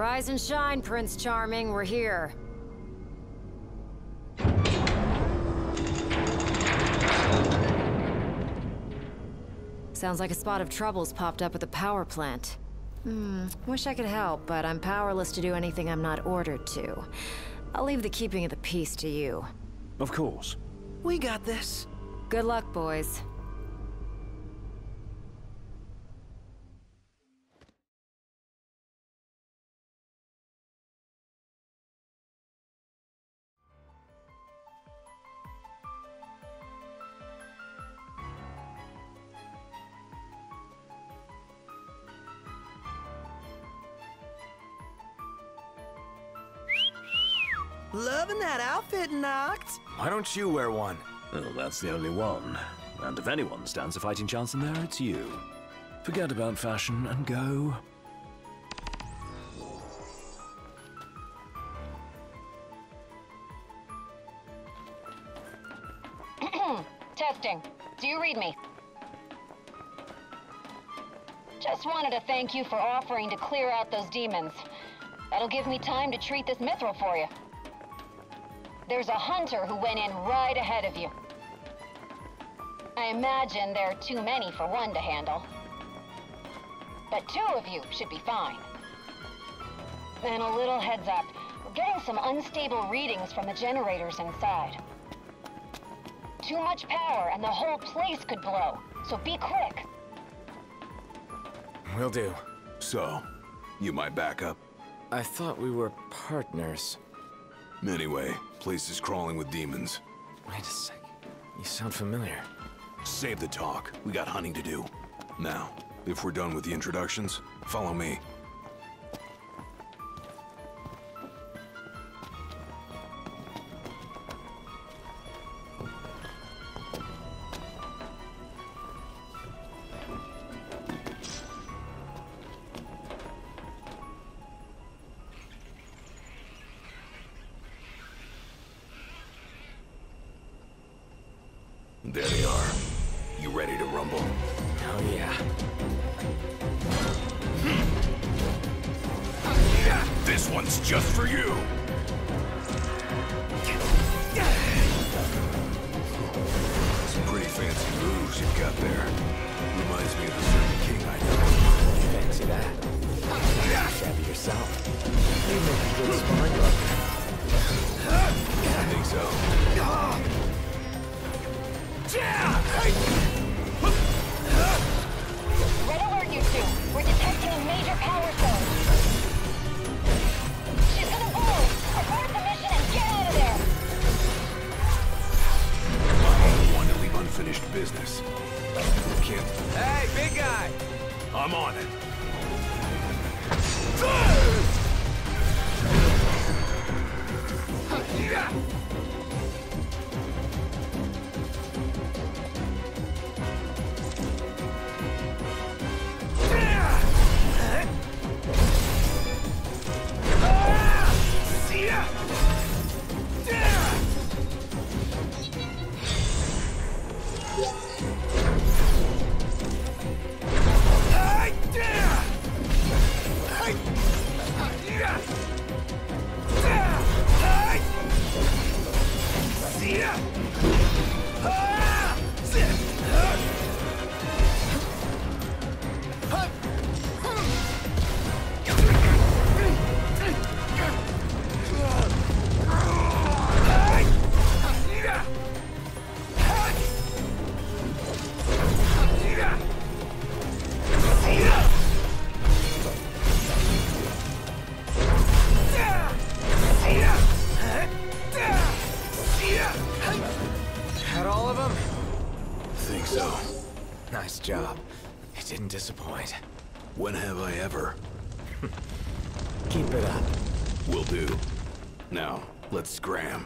Rise and shine, Prince Charming. We're here. Sounds like a spot of trouble's popped up at the power plant. Wish I could help, but I'm powerless to do anything I'm not ordered to. I'll leave the keeping of the peace to you. Of course. We got this. Good luck, boys. Loving that outfit, Noct. Why don't you wear one? Well, that's the only one. And if anyone stands a fighting chance in there, it's you. Forget about fashion and go. Testing. Do you read me? Just wanted to thank you for offering to clear out those demons. That'll give me time to treat this mithril for you. There's a hunter who went in right ahead of you. I imagine there are too many for one to handle. But two of you should be fine. And a little heads up, we're getting some unstable readings from the generators inside. Too much power and the whole place could blow, so be quick. Will do. So, you my backup? I thought we were partners. Anyway, place is crawling with demons. Wait a sec. You sound familiar. Save the talk. We got hunting to do. Now, if we're done with the introductions, follow me. There they are. You ready to rumble? Oh, yeah. This one's just for you! Some pretty fancy moves you've got there. Reminds me of a certain king I know. Fancy that. Shabby yourself. You make a good sparring partner. I think so. Red alert, you two. We're detecting a major power surge. She's gonna blow. Abort the mission and get out of there. One to leave unfinished business. Can't... Hey, big guy! I'm on it. Had all of them? Think so. Nice job. It didn't disappoint. When have I ever? Keep it up. Will do. Now, let's scram.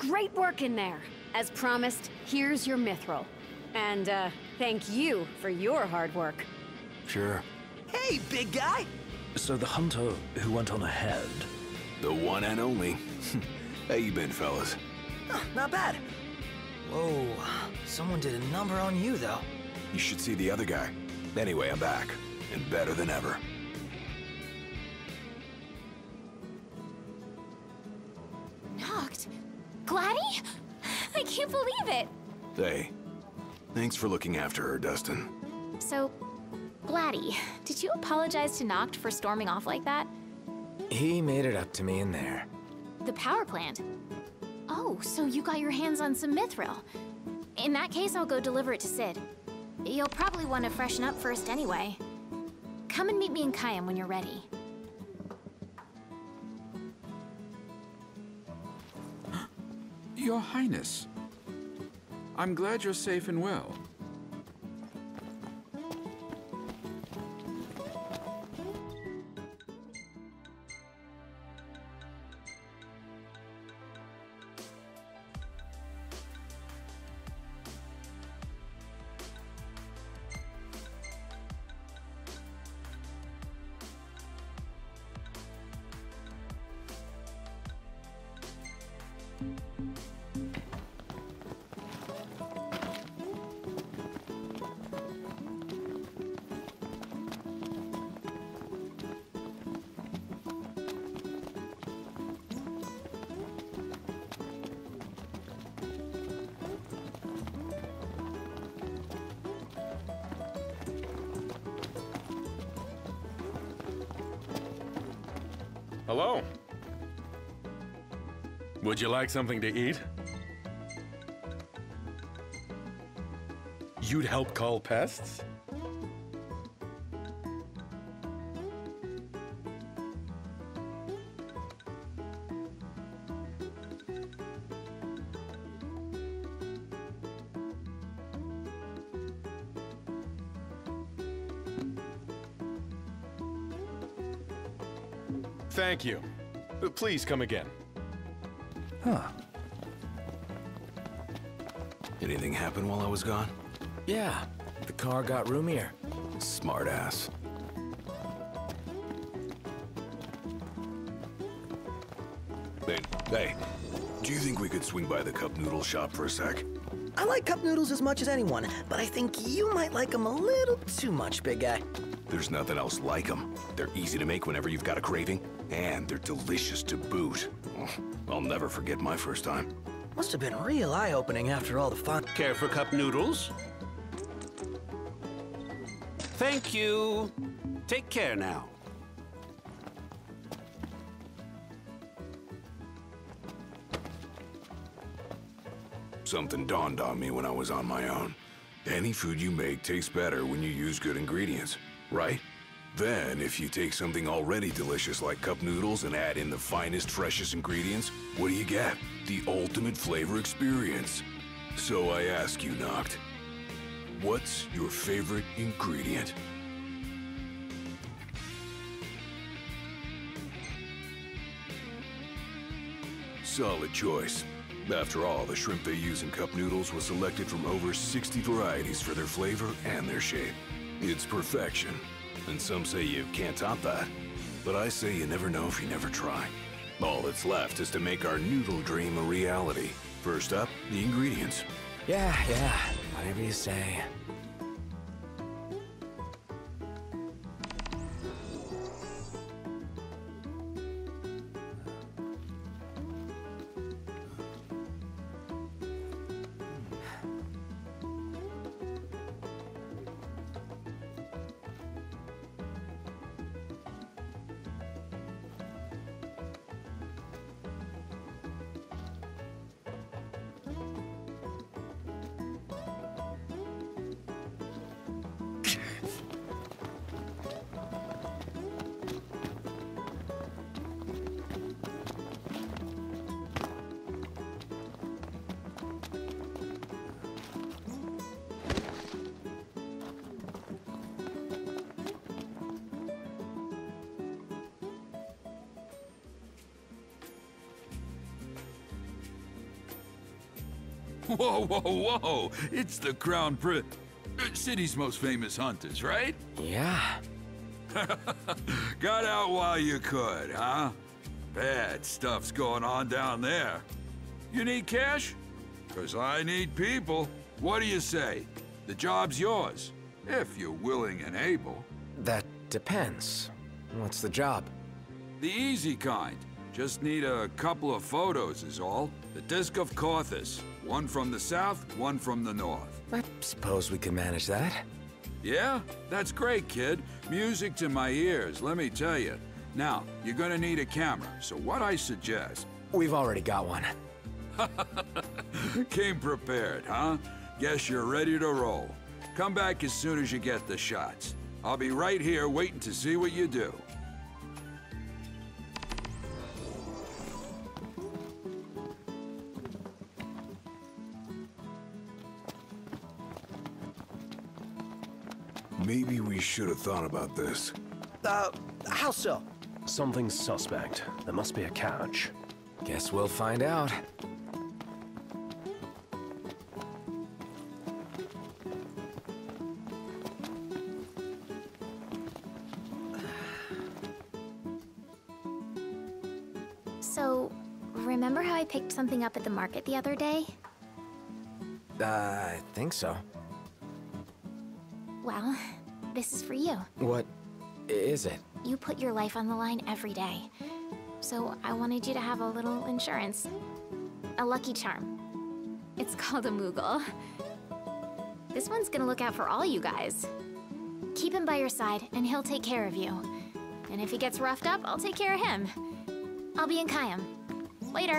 Great work in there. As promised, here's your mithril. And, thank you for your hard work. Sure. Hey, big guy! So the hunter who went on ahead... The one and only. How you been, fellas? Not bad. Whoa, someone did a number on you, though. You should see the other guy. Anyway, I'm back. And better than ever. Noct? Gladdy? I can't believe it! Hey, thanks for looking after her, Dustin. So, Gladdy, did you apologize to Noct for storming off like that? He made it up to me in there. The power plant? Oh, so you got your hands on some mithril. In that case, I'll go deliver it to Sid. You'll probably want to freshen up first anyway. Come and meet me in Kayam when you're ready. Your Highness, I'm glad you're safe and well. Hello. Would you like something to eat? You'd help call pests? Thank you. Please come again. Huh. Anything happen while I was gone? Yeah, the car got roomier. Smart ass. Hey, do you think we could swing by the cup noodle shop for a sec? I like cup noodles as much as anyone, but I think you might like them a little too much, big guy. There's nothing else like them. They're easy to make whenever you've got a craving, and they're delicious to boot. I'll never forget my first time. Must have been real eye-opening after all the fun. Care for cup noodles? Thank you. Take care now. Something dawned on me when I was on my own. Any food you make tastes better when you use good ingredients, right? Then, if you take something already delicious like cup noodles and add in the finest, freshest ingredients, what do you get? The ultimate flavor experience. So I ask you, Noct, what's your favorite ingredient? Solid choice. After all, the shrimp they use in cup noodles was selected from over 60 varieties for their flavor and their shape. It's perfection, and some say you can't top that. But I say you never know if you never try. All that's left is to make our noodle dream a reality. First up, the ingredients. Yeah, whatever you say. Whoa, whoa, whoa! It's the Crown Prince. City's most famous hunters, right? Yeah. Got out while you could, huh? Bad stuff's going on down there. You need cash? 'Cause I need people. What do you say? The job's yours, if you're willing and able. That depends. What's the job? The easy kind. Just need a couple of photos is all. The Disc of Cauthus. One from the south, one from the north. I suppose we can manage that. Yeah? That's great, kid. Music to my ears, let me tell you. Now, you're gonna need a camera, so what I suggest... We've already got one. Came prepared, huh? Guess you're ready to roll. Come back as soon as you get the shots. I'll be right here waiting to see what you do. Maybe we should have thought about this. How so? Something's suspect. There must be a catch. Guess we'll find out. So, remember how I picked something up at the market the other day? I think so. Well, this is for you. What is it? You put your life on the line every day. So I wanted you to have a little insurance. A lucky charm. It's called a Moogle. This one's gonna look out for all you guys. Keep him by your side, and he'll take care of you. And if he gets roughed up, I'll take care of him. I'll be in Kayam. Later.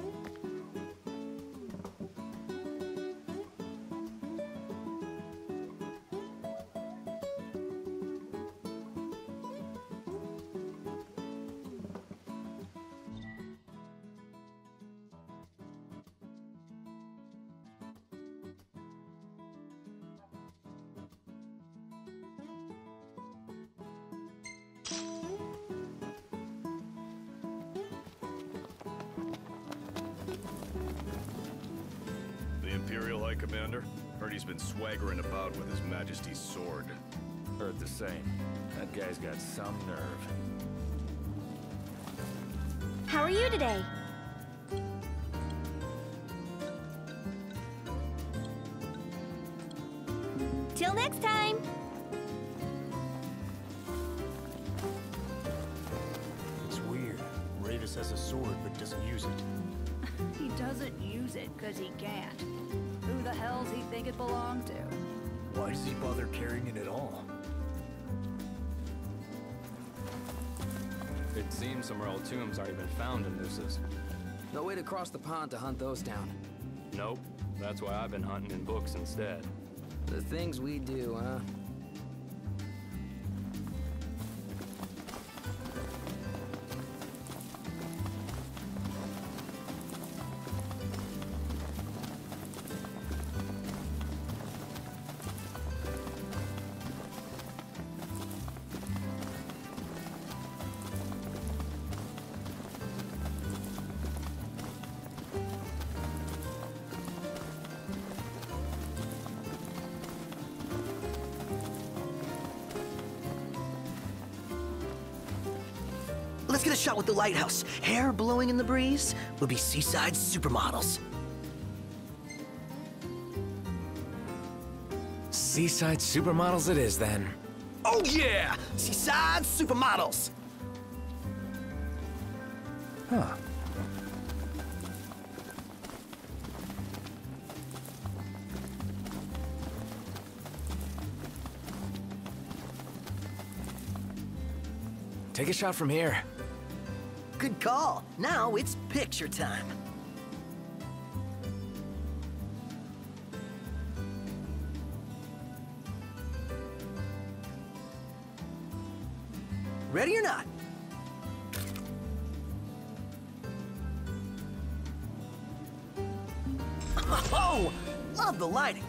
Imperial High Commander? Heard he's been swaggering about with His Majesty's sword. Heard the same. That guy's got some nerve. How are you today? Till next time! It's weird. Ravis has a sword but doesn't use it. He doesn't use it because he can't. Who the hell's he think it belonged to? Why does he bother carrying it at all? It seems some royal tombs aren't even found in Lucis. No way to cross the pond to hunt those down. Nope. That's why I've been hunting in books instead. The things we do, huh? Let's get a shot with the lighthouse. Hair blowing in the breeze. We'll be seaside supermodels. Seaside supermodels it is, then. Oh yeah! Seaside supermodels! Huh. Take a shot from here. Good call. Now it's picture time. Ready or not? Oh, love the lighting.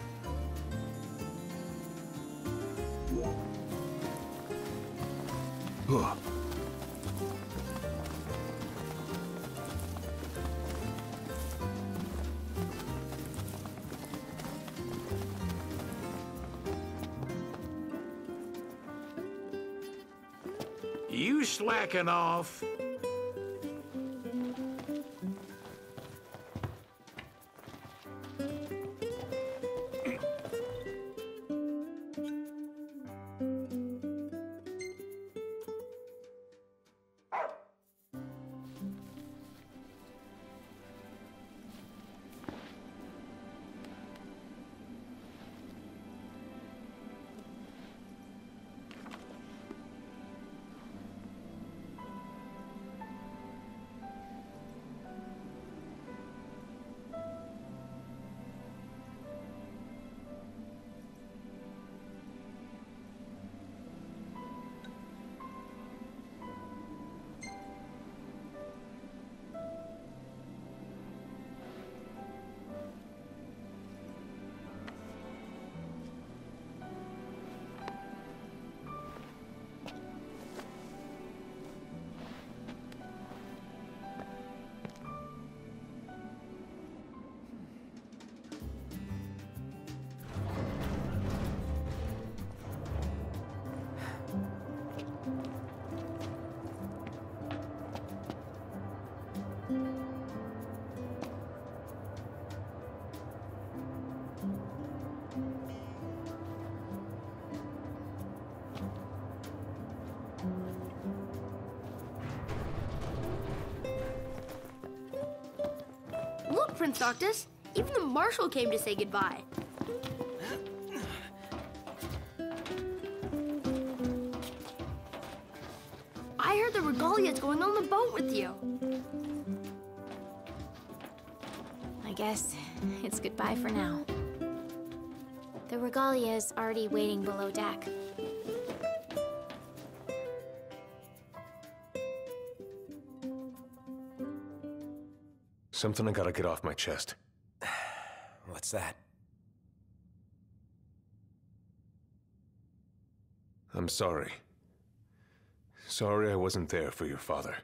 Huh. You slacking off? Look, Prince Noctis, even the Marshal came to say goodbye. I heard the Regalia's going on the boat with you. I guess it's goodbye for now. The Regalia is already waiting below deck. Something I gotta get off my chest. What's that? I'm sorry. Sorry I wasn't there for your father.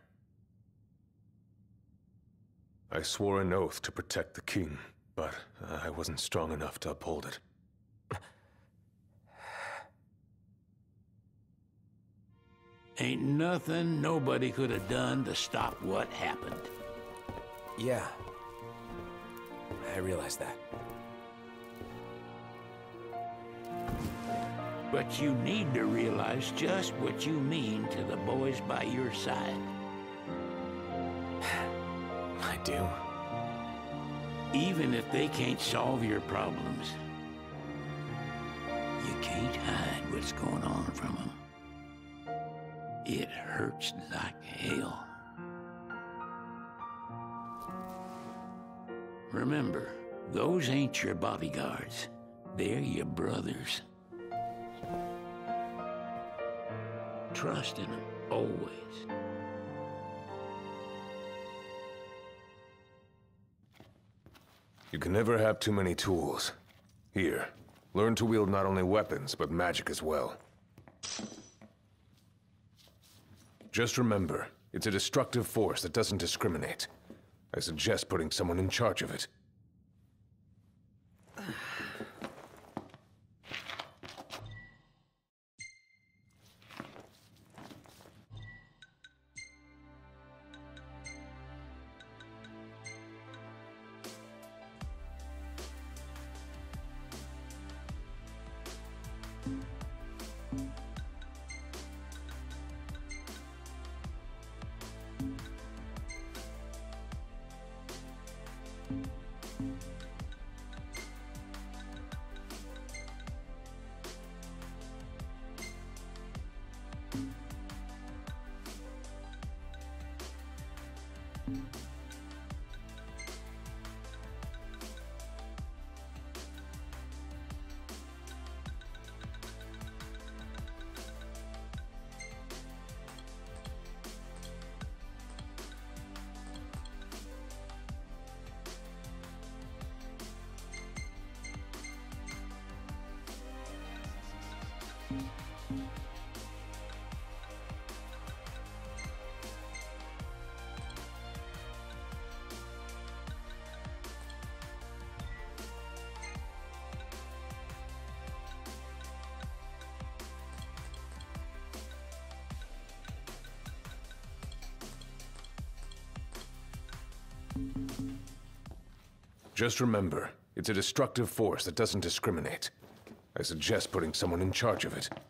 I swore an oath to protect the king, but I wasn't strong enough to uphold it. Ain't nothing nobody could have done to stop what happened. Yeah. I realize that. But you need to realize just what you mean to the boys by your side. I do. Even if they can't solve your problems, you can't hide what's going on from them. It hurts like hell. Remember, those ain't your bodyguards. They're your brothers. Trust in them, always. You can never have too many tools. Here, learn to wield not only weapons, but magic as well. Just remember, it's a destructive force that doesn't discriminate. I suggest putting someone in charge of it. Just remember, it's a destructive force that doesn't discriminate. I suggest putting someone in charge of it.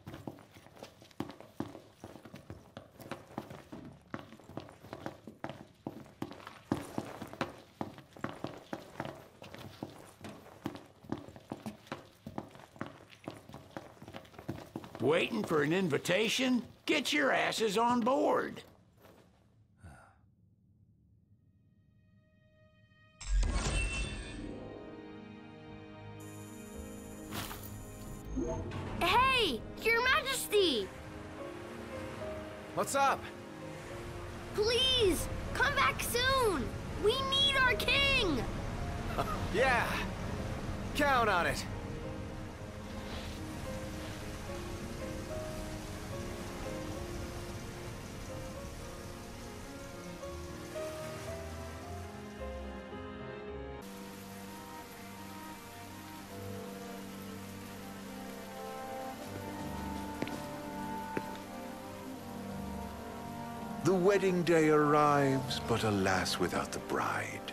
Waiting for an invitation? Get your asses on board. Hey, Your Majesty! What's up? Please, come back soon! We need our king! Yeah, count on it. The wedding day arrives, but alas, without the bride.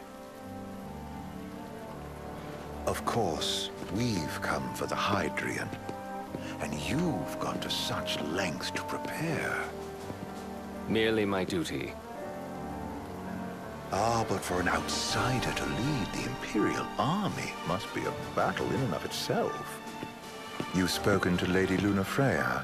Of course, we've come for the Hydrian, and you've gone to such lengths to prepare. Merely my duty. Ah, but for an outsider to lead the Imperial army must be a battle in and of itself. You've spoken to Lady Lunafreya?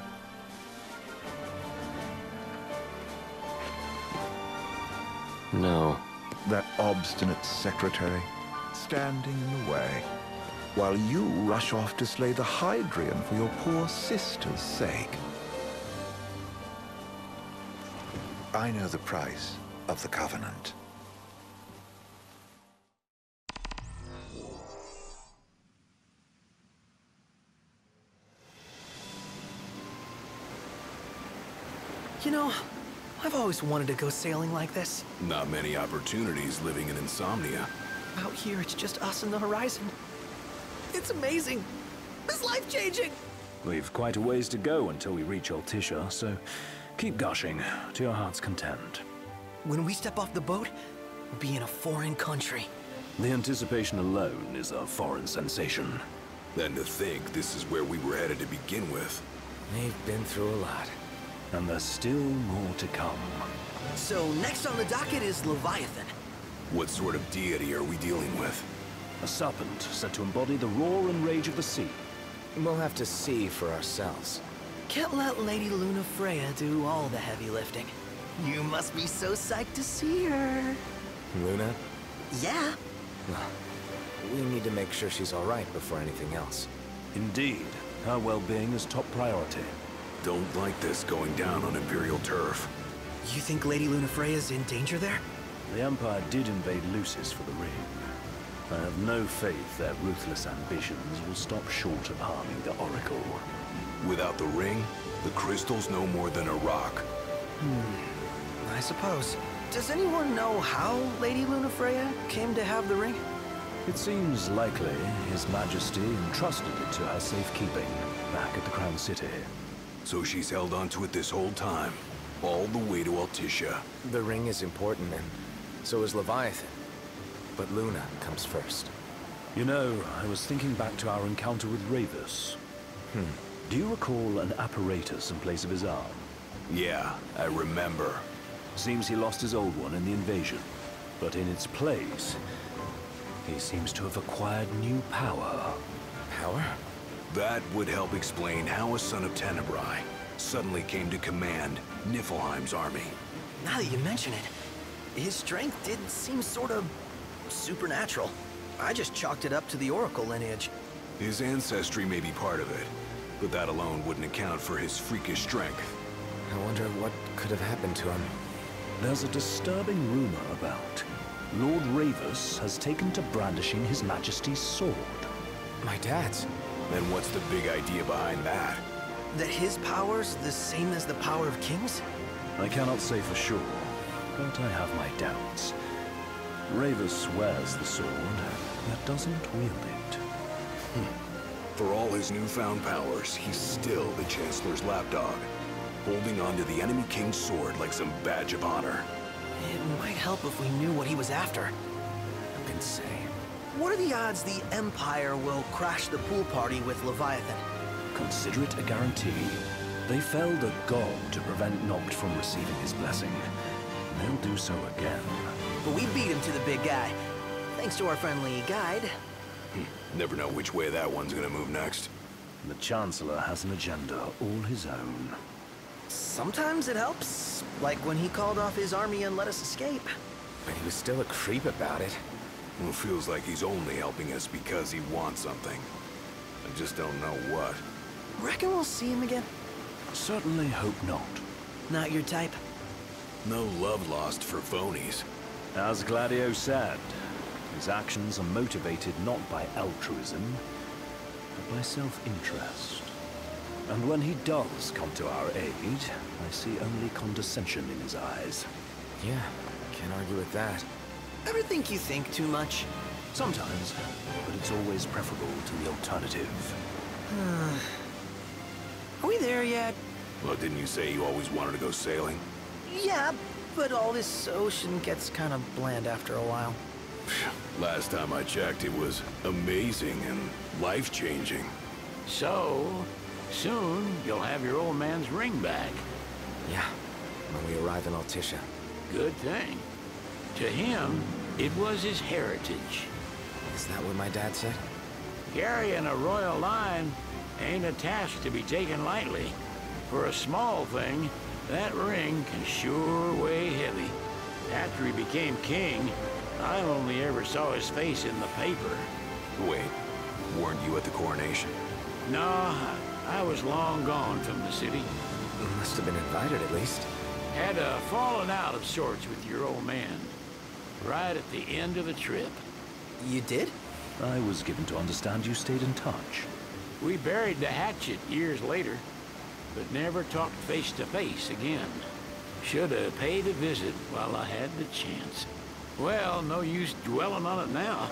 No. That obstinate secretary, standing in the way, while you rush off to slay the Hydrian for your poor sister's sake. I know the price of the Covenant. You know, I've always wanted to go sailing like this. Not many opportunities living in Insomnia. Out here, it's just us and the horizon. It's amazing. It's life-changing. We've quite a ways to go until we reach Altissia, so keep gushing to your heart's content. When we step off the boat, we'll be in a foreign country. The anticipation alone is a foreign sensation. Then to think this is where we were headed to begin with. We've been through a lot. And there's still more to come. So next on the docket is Leviathan. What sort of deity are we dealing with? A serpent said to embody the roar and rage of the sea. We'll have to see for ourselves. Can't let Lady Lunafreya do all the heavy lifting. You must be so psyched to see her. Luna? Yeah. Well, we need to make sure she's all right before anything else. Indeed. Her well-being is top priority. Don't like this going down on Imperial turf. You think Lady Lunafreya's in danger there? The Empire did invade Lucis for the ring. I have no faith their ruthless ambitions will stop short of harming the Oracle. Without the ring, the crystal's no more than a rock. I suppose. Does anyone know how Lady Lunafreya came to have the ring? It seems likely His Majesty entrusted it to her safekeeping back at the Crown City. So she's held onto it this whole time, all the way to Altissia. The ring is important, and so is Leviathan. But Luna comes first. You know, I was thinking back to our encounter with Ravus. Do you recall an apparatus in place of his arm? Yeah, I remember. Seems he lost his old one in the invasion. But in its place, he seems to have acquired new power. Power? That would help explain how a son of Tenebrae suddenly came to command Niflheim's army. Now that you mention it, his strength did seem sort of supernatural. I just chalked it up to the Oracle lineage. His ancestry may be part of it, but that alone wouldn't account for his freakish strength. I wonder what could have happened to him. There's a disturbing rumor about Lord Ravus has taken to brandishing His Majesty's sword. My dad's? Then what's the big idea behind that? That his power's the same as the power of kings? I cannot say for sure, but I have my doubts. Ravus wears the sword, yet doesn't wield it. For all his newfound powers, he's still the Chancellor's lapdog, holding on to the enemy king's sword like some badge of honor. It might help if we knew what he was after. Insane. What are the odds the Empire will crash the pool party with Leviathan? Consider it a guarantee. They felled a god to prevent Noct from receiving his blessing. They'll do so again. But we beat him to the big guy, thanks to our friendly guide. Never know which way that one's gonna move next. The Chancellor has an agenda all his own. Sometimes it helps, like when he called off his army and let us escape. But he was still a creep about it. Well, it feels like he's only helping us because he wants something. I just don't know what. Reckon we'll see him again? Certainly hope not. Not your type? No love lost for phonies. As Gladio said, his actions are motivated not by altruism, but by self-interest. And when he does come to our aid, I see only condescension in his eyes. Yeah, can't argue with that. Ever think you think too much? Sometimes, but it's always preferable to the alternative. Are we there yet? Well, didn't you say you always wanted to go sailing? Yeah, but all this ocean gets kind of bland after a while. Last time I checked, it was amazing and life-changing. So, soon you'll have your old man's ring back. Yeah, when we arrive in Altissia. Good thing. To him, it was his heritage. Is that what my dad said? Carrying a royal line ain't a task to be taken lightly. For a small thing, that ring can sure weigh heavy. After he became king, I only ever saw his face in the paper. Wait, weren't you at the coronation? No, I was long gone from the city. You must have been invited at least. Had a falling out of sorts with your old man. Right at the end of the trip. You did? I was given to understand you stayed in touch. We buried the hatchet years later, but never talked face to face again. Should have paid a visit while I had the chance. Well, no use dwelling on it now.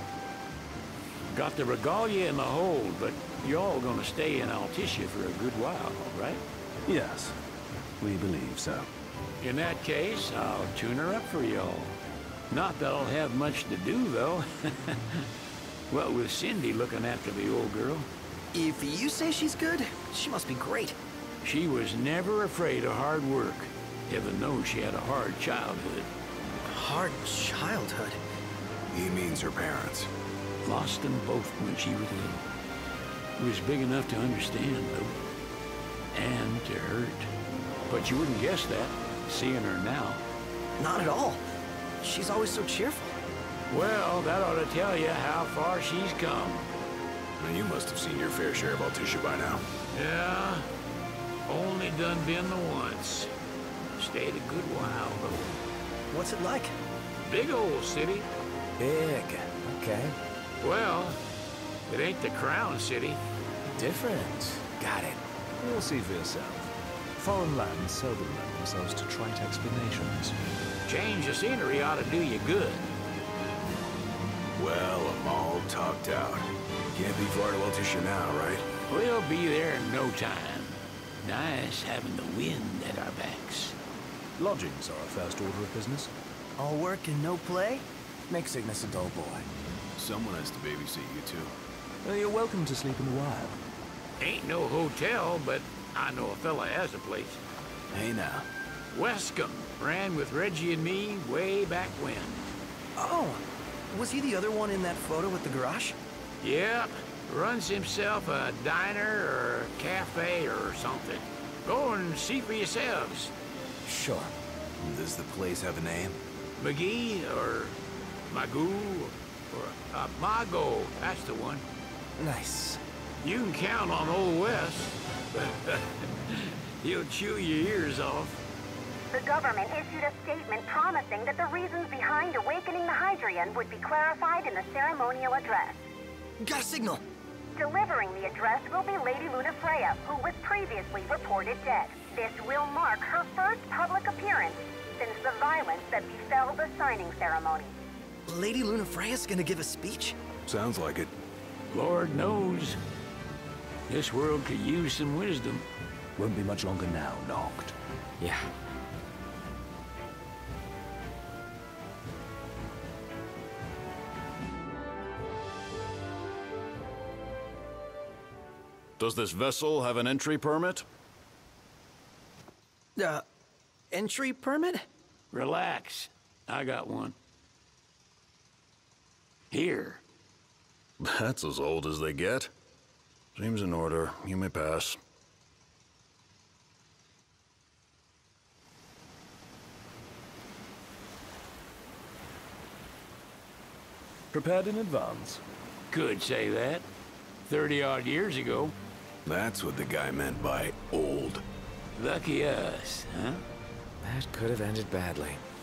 Got the regalia in the hold, but y'all gonna stay in Altissia for a good while, right? Yes, we believe so. In that case, I'll tune her up for y'all. Not that I'll have much to do, though. What with Cindy looking after the old girl. If you say she's good, she must be great. She was never afraid of hard work. Heaven knows she had a hard childhood. Hard childhood? He means her parents. Lost them both when she was little. Was big enough to understand, though. And to hurt. But you wouldn't guess that, seeing her now. Not at all. She's always so cheerful. Well, that ought to tell you how far she's come. You must have seen your fair share of Altissia by now. Yeah, only done been the once. Stayed a good while, though. What's it like? Big old city. Big, okay. Well, it ain't the Crown City. Different. Got it. You'll see for yourself. Foreign lands seldom lend themselves to trite explanations. Change of scenery ought to do you good. Well, I'm all talked out. Can't be far to Altissia now, right? We'll be there in no time. Nice having the wind at our backs. Lodgings are our first order of business. All work and no play? Makes Ignis a dull boy. Someone has to babysit you, too. You're welcome to sleep in the wild. Ain't no hotel, but I know a fella has a place. Hey now. Westcomb ran with Reggie and me way back when. Oh, was he the other one in that photo with the garage? Yep, runs himself a diner or a cafe or something. Go and see for yourselves. Sure. Does the place have a name? McGee or Magoo or Mago, that's the one. Nice. You can count on Old West. He'll chew your ears off. The government issued a statement promising that the reasons behind awakening the Hydrian would be clarified in the ceremonial address. Got a signal. Delivering the address will be Lady Lunafreya, who was previously reported dead. This will mark her first public appearance since the violence that befell the signing ceremony. Lady Lunafreya's gonna give a speech? Sounds like it. Lord knows. This world could use some wisdom. Won't be much longer now, Noct. Yeah. Does this vessel have an entry permit? Entry permit? Relax. I got one. Here. That's as old as they get. Seems in order. You may pass. Prepared in advance. Could say that. 30-odd years ago. That's what the guy meant by old. Lucky us, huh? That could have ended badly.